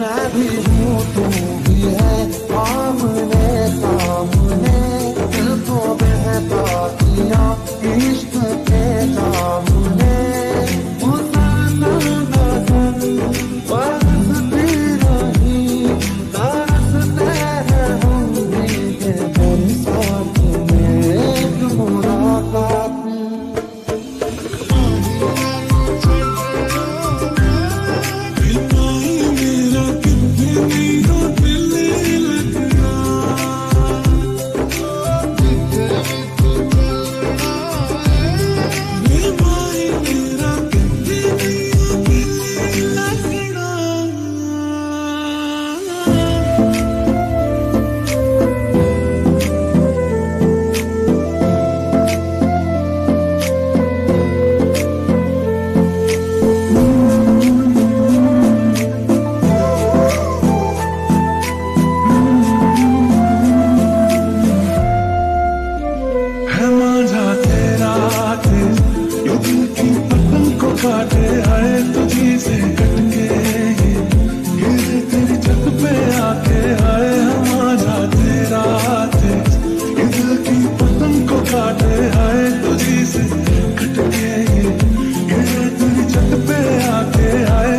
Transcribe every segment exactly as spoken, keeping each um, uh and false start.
मैं भी हूँ तू भी है, आमने सामने दिल को बहता किया इश्क के जाम ने। बरसती रही तरसते हैं हम भीगे बरसात में मुलाकात। काटे आए तुझी से कटके गिरे तेरी छत पे आके आए हमारा तेरा तेज ये दिल की पतंग को काटे आए तुझी से कटके गिरे तेरी छत पे आके आए।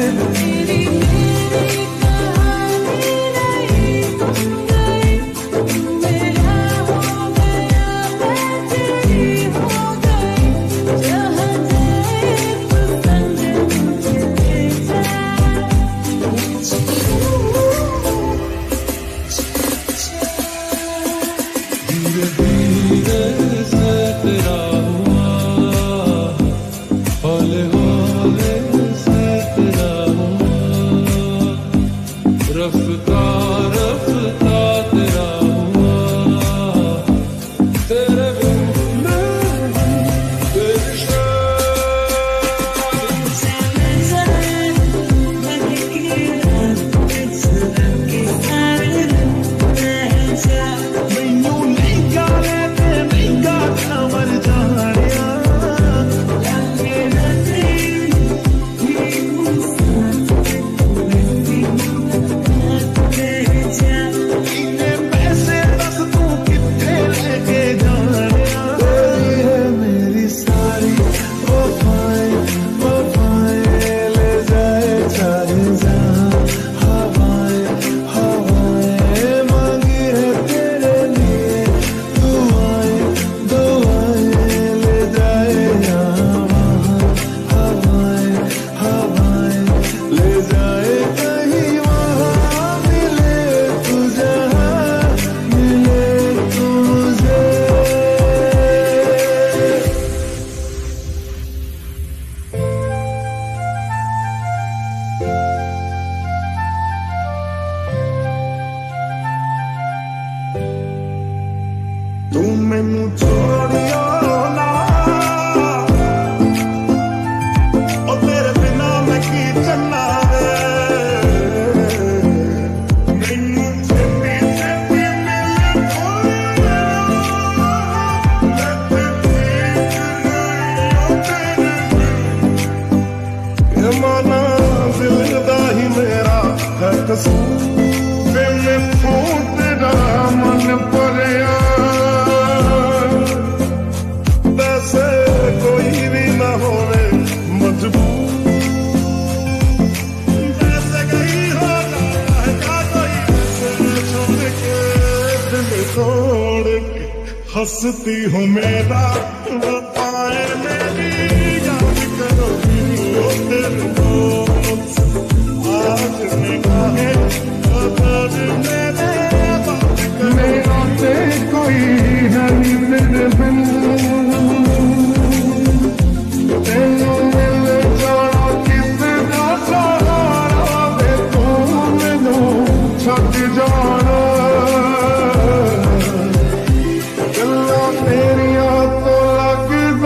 हंसती हूँ मेरा बताए मेरी याद करोगी वो तेरे दोस्त आज निगाहें कदर मेरे बात मेरा ते कोई है मेरे बिन तेनों मिल जाना किसी का सहारा दे तू मैनू छक जाना तेरिया तो लग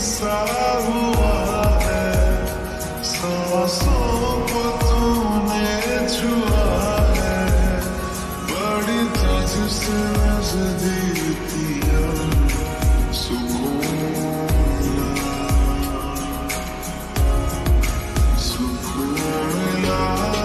सा हुआ है, सांसों को तूने छुआ है, बड़ी तुझसे नजदीकियां सुकून सुकून मिला।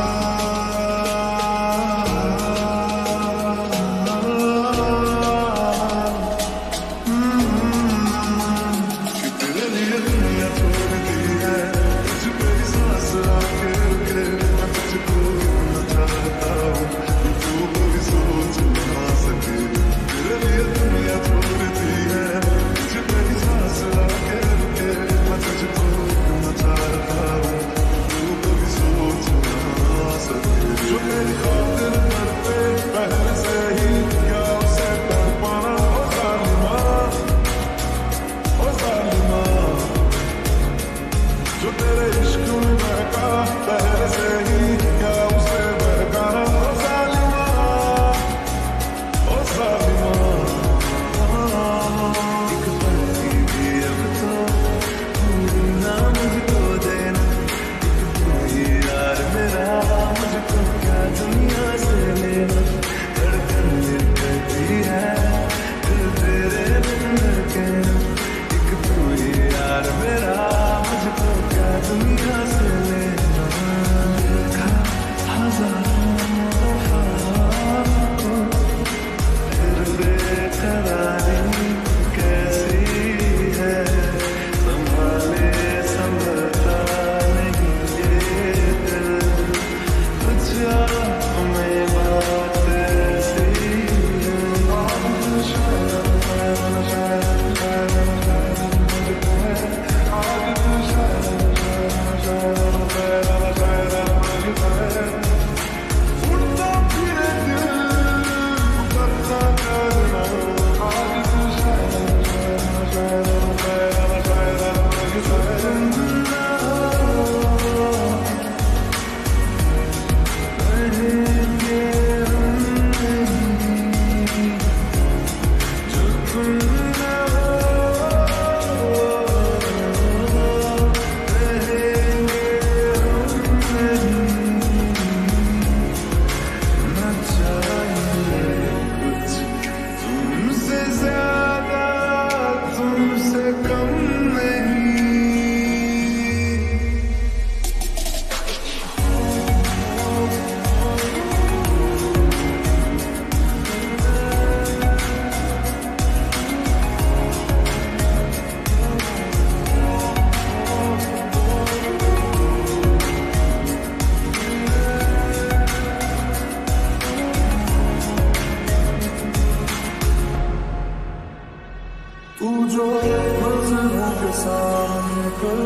तू जो मंज़िलों के सामने कल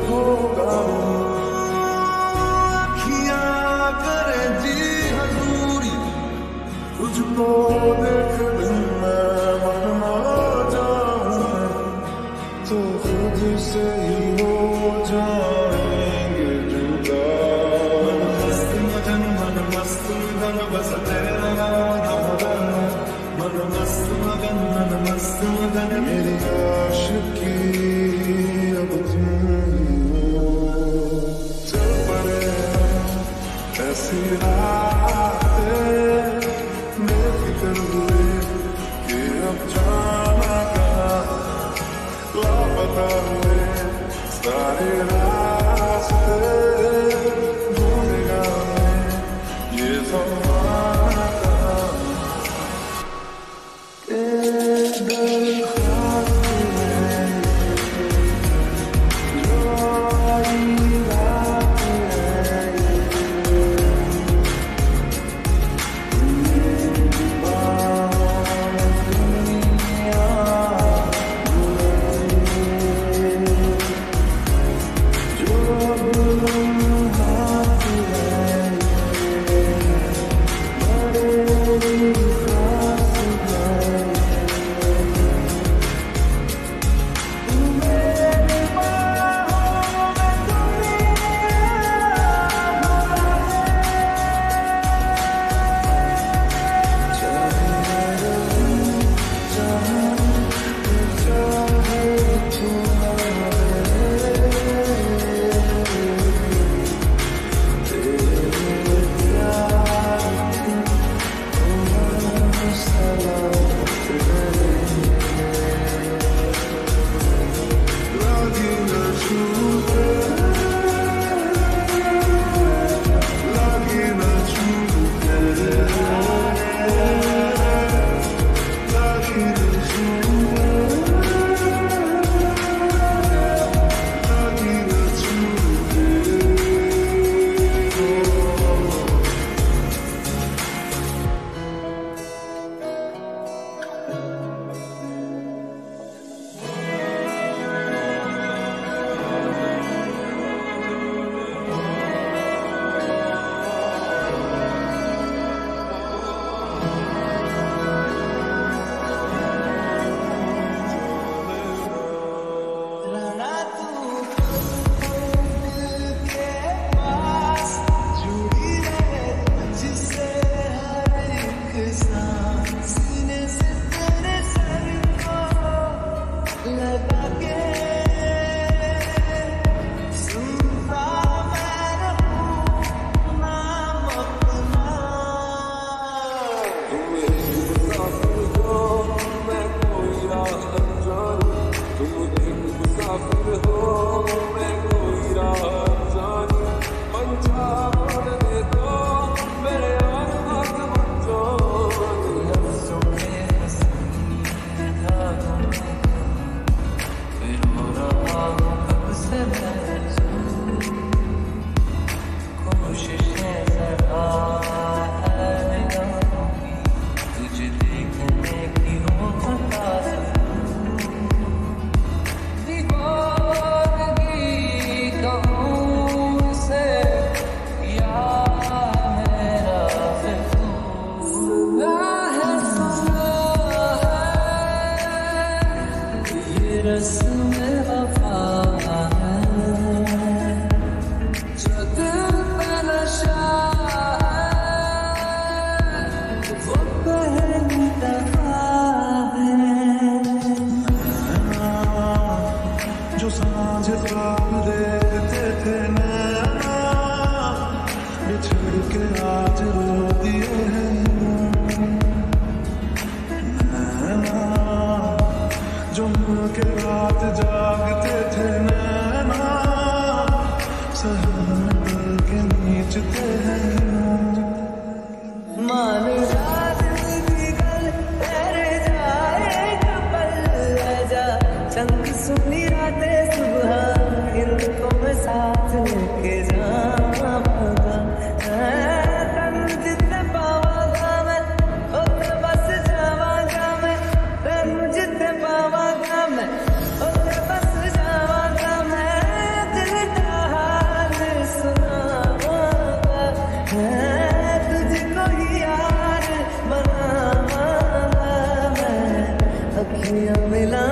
होगा, अखियां करे जी हजूरी, तुझको देख दिन मैं मर ना जाऊं, तो खुद से ही हो जाएंगे जुदा। मस्त मगन मन मस्त मगन बस तेरा नाम, मन मस्त मगन मन मस्त मगन मेरी आशिकी अब तुम ही हो। चल पड़े ऐसी रातें बेफिक्र हुए कि अब जाना कहाँ, लापता हुए सारे रास्ते ढूंढेगा मैं ये ज़माना कहाँ। छूटे लगी न छूटे लगी न छूटे लगी न छूटे जो सांझ ख्वाब देखते थे नैना बिछड़ के आज रो दिए हैं नैना जो मिल के रात जागते थे नैना सहन दिल के नीचते हैं मान रात की गल तेरे जाएगा पल जा चंद सुनी रातें सुबह इनको मैं साथ लेके जाऊंगा तन जितने पावागा मैं उतने बस जावागा मैं तन जितने पावागा मैं उतने बस जावागा मैं दिल का हाल सुनाऊंगा तुझको ही यार बनाऊंगा मैं अखियां मिला